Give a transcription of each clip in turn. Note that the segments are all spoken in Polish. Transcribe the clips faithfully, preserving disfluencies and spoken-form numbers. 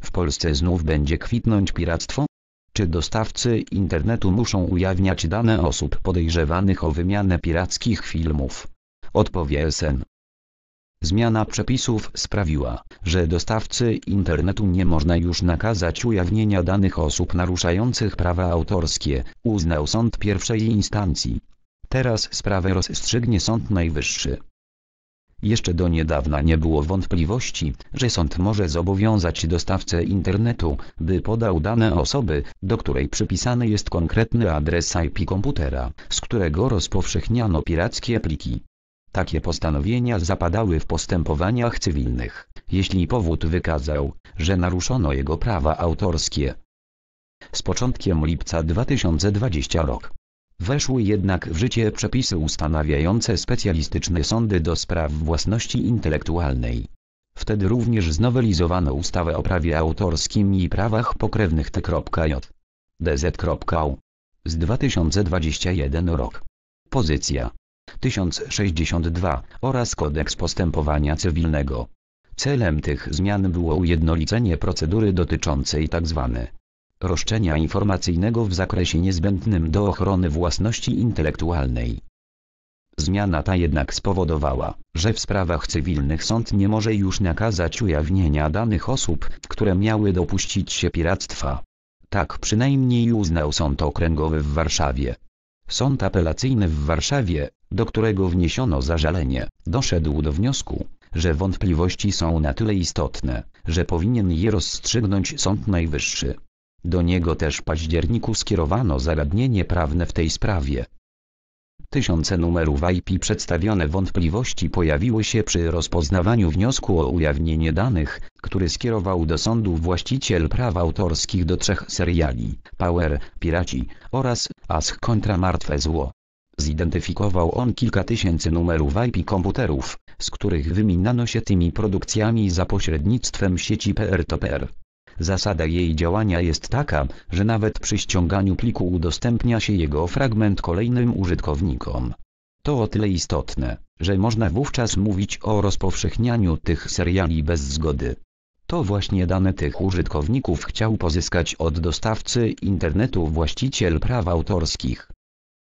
w Polsce znów będzie kwitnąć piractwo? Czy dostawcy internetu muszą ujawniać dane osób podejrzewanych o wymianę pirackich filmów? Odpowie S N. Zmiana przepisów sprawiła, że dostawcy internetu nie można już nakazać ujawnienia danych osób naruszających prawa autorskie, uznał sąd pierwszej instancji. Teraz sprawę rozstrzygnie Sąd Najwyższy. Jeszcze do niedawna nie było wątpliwości, że sąd może zobowiązać dostawcę internetu, by podał dane osoby, do której przypisany jest konkretny adres I P komputera, z którego rozpowszechniano pirackie pliki. Takie postanowienia zapadały w postępowaniach cywilnych, jeśli powód wykazał, że naruszono jego prawa autorskie. Z początkiem lipca dwa tysiące dwudziestego roku weszły jednak w życie przepisy ustanawiające specjalistyczne sądy do spraw własności intelektualnej. Wtedy również znowelizowano ustawę o prawie autorskim i prawach pokrewnych T J D Z U z dwa tysiące dwudziestego pierwszego roku. Pozycja tysiąc sześćdziesiąt dwa oraz Kodeks postępowania cywilnego. Celem tych zmian było ujednolicenie procedury dotyczącej tzw. roszczenia informacyjnego w zakresie niezbędnym do ochrony własności intelektualnej. Zmiana ta jednak spowodowała, że w sprawach cywilnych sąd nie może już nakazać ujawnienia danych osób, które miały dopuścić się piractwa. Tak przynajmniej uznał Sąd Okręgowy w Warszawie. Sąd Apelacyjny w Warszawie, do którego wniesiono zażalenie, doszedł do wniosku, że wątpliwości są na tyle istotne, że powinien je rozstrzygnąć Sąd Najwyższy. Do niego też w październiku skierowano zagadnienie prawne w tej sprawie. Tysiące numerów I P przedstawione wątpliwości pojawiły się przy rozpoznawaniu wniosku o ujawnienie danych, który skierował do sądu właściciel praw autorskich do trzech seriali: Power, Piraci oraz Ask kontra Martwe Zło. Zidentyfikował on kilka tysięcy numerów I P komputerów, z których wyminano się tymi produkcjami za pośrednictwem sieci peer to peer. Zasada jej działania jest taka, że nawet przy ściąganiu pliku udostępnia się jego fragment kolejnym użytkownikom. To o tyle istotne, że można wówczas mówić o rozpowszechnianiu tych seriali bez zgody. To właśnie dane tych użytkowników chciał pozyskać od dostawcy internetu właściciel praw autorskich.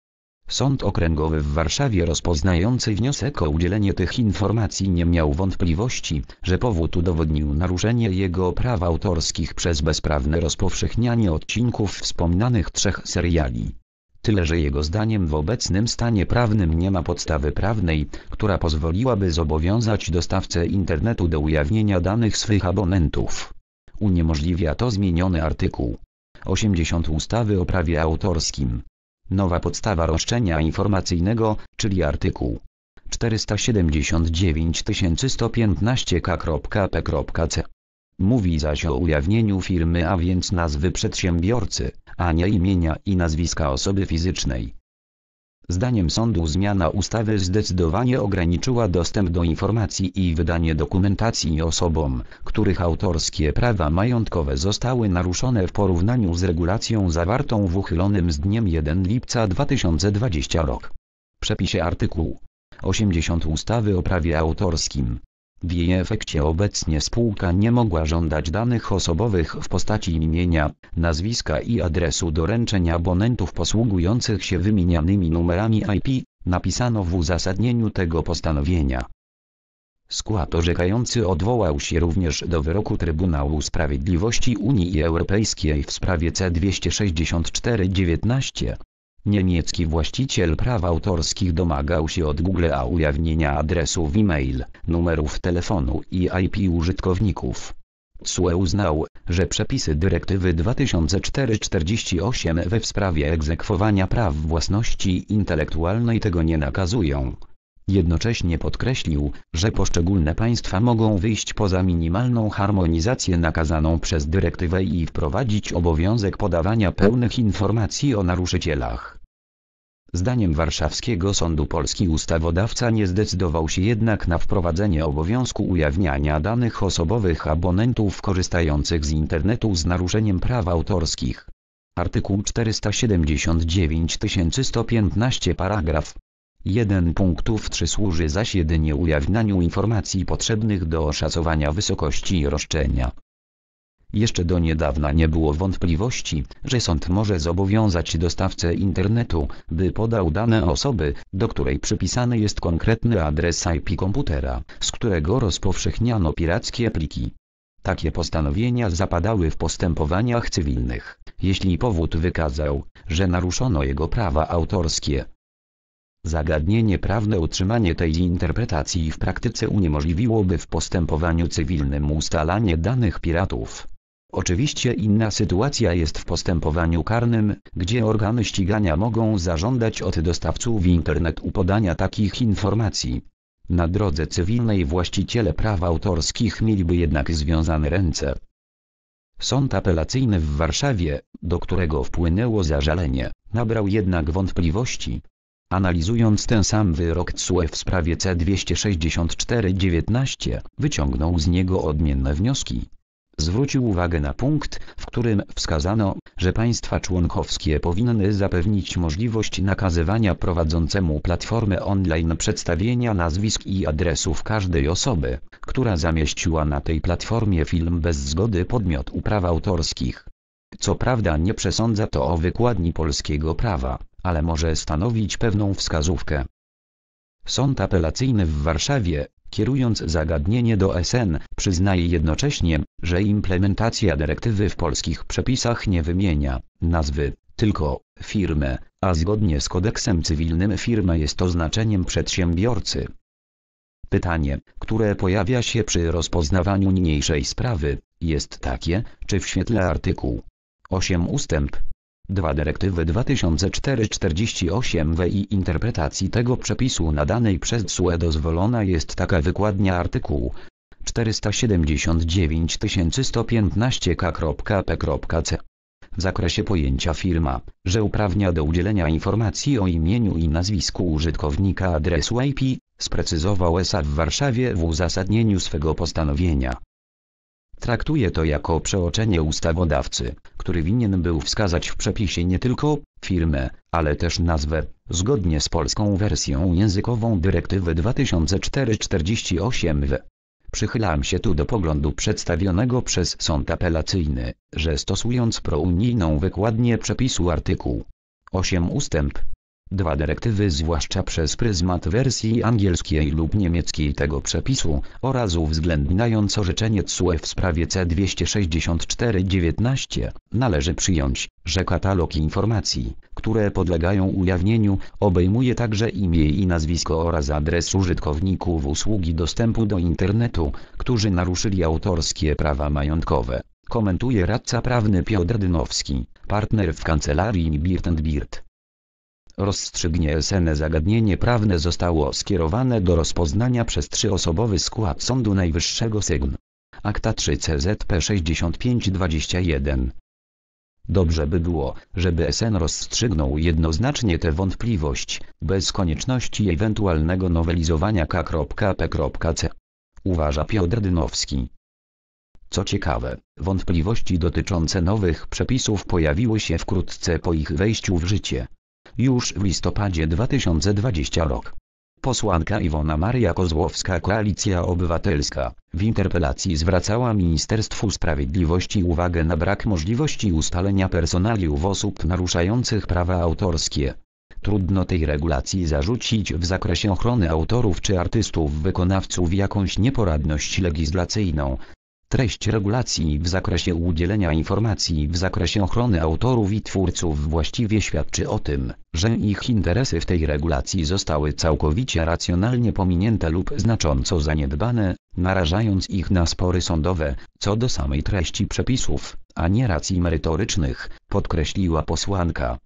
Sąd Okręgowy w Warszawie rozpoznający wniosek o udzielenie tych informacji nie miał wątpliwości, że powód udowodnił naruszenie jego praw autorskich przez bezprawne rozpowszechnianie odcinków wspomnianych trzech seriali. Tyle że jego zdaniem w obecnym stanie prawnym nie ma podstawy prawnej, która pozwoliłaby zobowiązać dostawcę internetu do ujawnienia danych swych abonentów. Uniemożliwia to zmieniony artykuł osiemdziesiąt ustawy o prawie autorskim. Nowa podstawa roszczenia informacyjnego, czyli artykuł czterysta siedemdziesiąt dziewięć sto piętnaście k p c. Mówi zaś o ujawnieniu firmy, a więc nazwy przedsiębiorcy, a nie imienia i nazwiska osoby fizycznej. Zdaniem sądu zmiana ustawy zdecydowanie ograniczyła dostęp do informacji i wydanie dokumentacji osobom, których autorskie prawa majątkowe zostały naruszone w porównaniu z regulacją zawartą w uchylonym z dniem pierwszego lipca dwa tysiące dwudziestego roku przepisie artykułu osiemdziesiąt ustawy o prawie autorskim. W jej efekcie obecnie spółka nie mogła żądać danych osobowych w postaci imienia, nazwiska i adresu doręczeń abonentów posługujących się wymienianymi numerami I P, napisano w uzasadnieniu tego postanowienia. Skład orzekający odwołał się również do wyroku Trybunału Sprawiedliwości Unii Europejskiej w sprawie C dwieście sześćdziesiąt cztery dziewiętnaście. Niemiecki właściciel praw autorskich domagał się od Google'a ujawnienia adresów e-mail, numerów telefonu i I P użytkowników. S U E uznał, że przepisy dyrektywy dwa tysiące cztery czterdzieści osiem we w sprawie egzekwowania praw własności intelektualnej tego nie nakazują. Jednocześnie podkreślił, że poszczególne państwa mogą wyjść poza minimalną harmonizację nakazaną przez dyrektywę i wprowadzić obowiązek podawania pełnych informacji o naruszycielach. Zdaniem warszawskiego sądu polski ustawodawca nie zdecydował się jednak na wprowadzenie obowiązku ujawniania danych osobowych abonentów korzystających z internetu z naruszeniem praw autorskich. Artykuł czterysta siedemdziesiąt dziewięć sto piętnaście paragraf jeden punktów trzy służy zaś jedynie ujawnianiu informacji potrzebnych do oszacowania wysokości roszczenia. Jeszcze do niedawna nie było wątpliwości, że sąd może zobowiązać dostawcę internetu, by podał dane osoby, do której przypisany jest konkretny adres I P komputera, z którego rozpowszechniano pirackie pliki. Takie postanowienia zapadały w postępowaniach cywilnych, jeśli powód wykazał, że naruszono jego prawa autorskie. Zagadnienie prawne utrzymanie tej interpretacji w praktyce uniemożliwiłoby w postępowaniu cywilnym ustalanie danych piratów. Oczywiście inna sytuacja jest w postępowaniu karnym, gdzie organy ścigania mogą zażądać od dostawców internetu podania takich informacji. Na drodze cywilnej właściciele praw autorskich mieliby jednak związane ręce. Sąd apelacyjny w Warszawie, do którego wpłynęło zażalenie, nabrał jednak wątpliwości. Analizując ten sam wyrok T S U E w sprawie C dwieście sześćdziesiąt cztery dziewiętnaście, wyciągnął z niego odmienne wnioski. Zwrócił uwagę na punkt, w którym wskazano, że państwa członkowskie powinny zapewnić możliwość nakazywania prowadzącemu platformę online przedstawienia nazwisk i adresów każdej osoby, która zamieściła na tej platformie film bez zgody podmiotu praw autorskich. Co prawda nie przesądza to o wykładni polskiego prawa, ale może stanowić pewną wskazówkę. Sąd apelacyjny w Warszawie, kierując zagadnienie do S N, przyznaje jednocześnie, że implementacja dyrektywy w polskich przepisach nie wymienia nazwy, tylko firmę, a zgodnie z kodeksem cywilnym firma jest oznaczeniem przedsiębiorcy. Pytanie, które pojawia się przy rozpoznawaniu niniejszej sprawy, jest takie, czy w świetle artykułu osiem ustęp dwa dyrektywy dwa tysiące cztery czterdzieści osiem W i interpretacji tego przepisu nadanej przez T S U E dozwolona jest taka wykładnia artykułu czterysta siedemdziesiąt dziewięć sto piętnaście K P C w zakresie pojęcia firma, że uprawnia do udzielenia informacji o imieniu i nazwisku użytkownika adresu I P, sprecyzował S A w Warszawie w uzasadnieniu swego postanowienia. Traktuje to jako przeoczenie ustawodawcy, który winien był wskazać w przepisie nie tylko firmę, ale też nazwę, zgodnie z polską wersją językową dyrektywy dwa tysiące cztery czterdzieści osiem W. Przychylam się tu do poglądu przedstawionego przez sąd apelacyjny, że stosując prounijną wykładnię przepisu artykułu osiem ustęp dwa dyrektywy zwłaszcza przez pryzmat wersji angielskiej lub niemieckiej tego przepisu, oraz uwzględniając orzeczenie T S U E w sprawie C dwieście sześćdziesiąt cztery dziewiętnaście, należy przyjąć, że katalog informacji, które podlegają ujawnieniu, obejmuje także imię i nazwisko oraz adres użytkowników usługi dostępu do internetu, którzy naruszyli autorskie prawa majątkowe, komentuje radca prawny Piotr Dynowski, partner w kancelarii Birt and Birt. Rozstrzygnie S N zagadnienie prawne zostało skierowane do rozpoznania przez trzyosobowy skład Sądu Najwyższego Sygn. Akta trzy C Z P sześćdziesiąt pięć dwadzieścia jeden. Dobrze by było, żeby S N rozstrzygnął jednoznacznie tę wątpliwość, bez konieczności ewentualnego nowelizowania K P C. Uważa Piotr Dynowski. Co ciekawe, wątpliwości dotyczące nowych przepisów pojawiły się wkrótce po ich wejściu w życie. Już w listopadzie dwa tysiące dwudziestego roku. Posłanka Iwona Maria Kozłowska, Koalicja Obywatelska, w interpelacji zwracała Ministerstwu Sprawiedliwości uwagę na brak możliwości ustalenia personaliów osób naruszających prawa autorskie. Trudno tej regulacji zarzucić w zakresie ochrony autorów czy artystów wykonawców jakąś nieporadność legislacyjną. Treść regulacji w zakresie udzielenia informacji w zakresie ochrony autorów i twórców właściwie świadczy o tym, że ich interesy w tej regulacji zostały całkowicie racjonalnie pominięte lub znacząco zaniedbane, narażając ich na spory sądowe, co do samej treści przepisów, a nie racji merytorycznych, podkreśliła posłanka.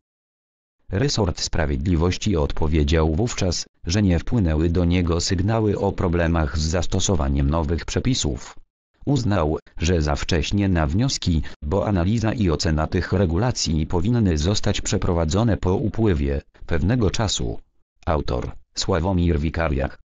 Resort Sprawiedliwości odpowiedział wówczas, że nie wpłynęły do niego sygnały o problemach z zastosowaniem nowych przepisów. Uznał, że za wcześnie na wnioski, bo analiza i ocena tych regulacji powinny zostać przeprowadzone po upływie pewnego czasu. Autor: Sławomir Wikariak.